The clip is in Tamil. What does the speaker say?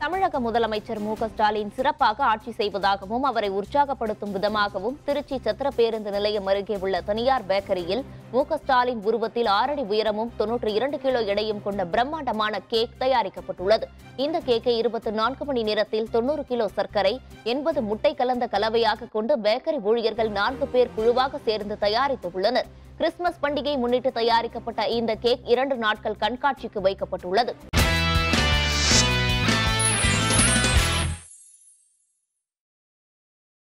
தமிழக முதலமைச்சர் மு.க.ஸ்டாலின் சிறப்பாக ஆட்சி செய்வதாகவும் அவரை உற்சாகப்படுத்தும் விதமாகவும் திருச்சி சத்திர பேருந்து நிலையம் அருகே உள்ள தனியார் பேக்கரியில் மு.க.ஸ்டாலின் உருவத்தில் 6 அடி உயரமும் 92 கிலோ எடையும் கொண்ட பிரம்மாண்டமான கேக் தயாரிக்கப்பட்டுள்ளது. இந்த கேக்கை 24 மணி நேரத்தில் 90 கிலோ சர்க்கரை 80 முட்டை கலந்த கலவையாக கொண்டு பேக்கரி ஊழியர்கள் 4 பேர் குழுவாக சேர்ந்து தயாரித்துள்ளனர். கிறிஸ்துமஸ் பண்டிகை முன்னிட்டு தயாரிக்கப்பட்ட இந்த கேக் 2 நாட்கள் கண்காட்சிக்கு வைக்கப்பட்டுள்ளது.